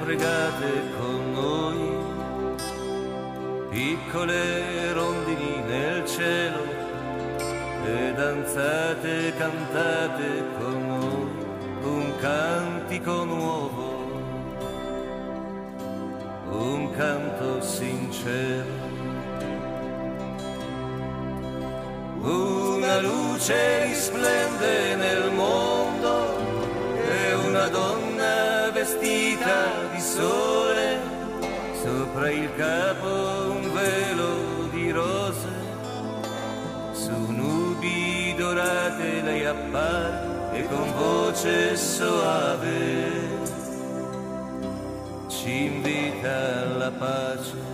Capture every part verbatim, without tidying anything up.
pregate con noi, piccole rondini nel cielo, e danzate, cantate con noi un cantico nuovo, un canto sincero. Una luce risplende nel mondo e una donna vestita di sole, sopra il capo un velo di rose, su nubi dorate lei appare e con voce soave ci invita alla pace.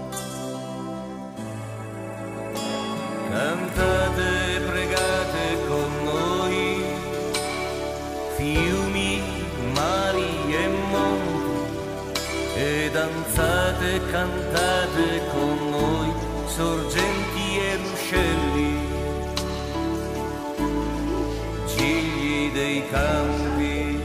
Cantate, pregate con noi, fiumi, mari e monti, e danzate, cantate con noi, sorgenti e ruscelli, gigli dei campi.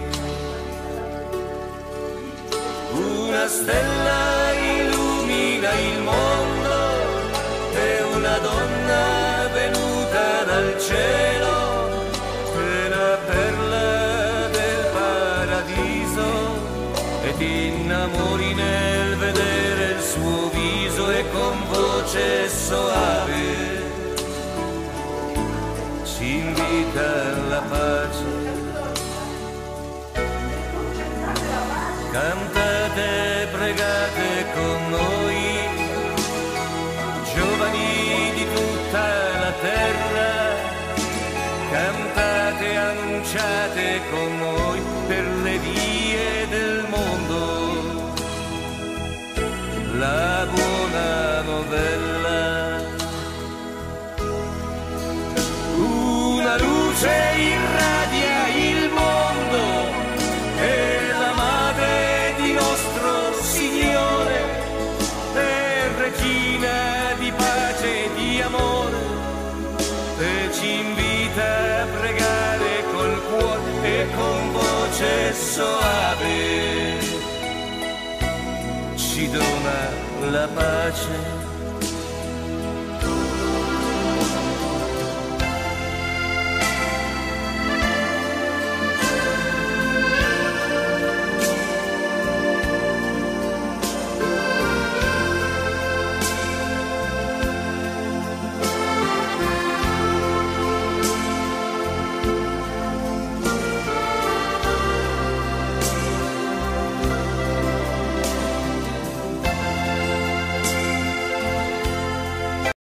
Una stella illumina il mondo e una donna venuta dal cielo è la perla del paradiso, e ti innamori nel vedere il suo viso, e con voce soave ci invita alla pace. Cantate, pregate con noi, giovani di tutta la terra, cantate, annunciate con noi per le vie del mondo la buona novella. Una luce irradia il mondo, è la madre di nostro Signore, è regina di pace e di amore, e ci invita a pregare col cuore e con voce soave ci dona la pace.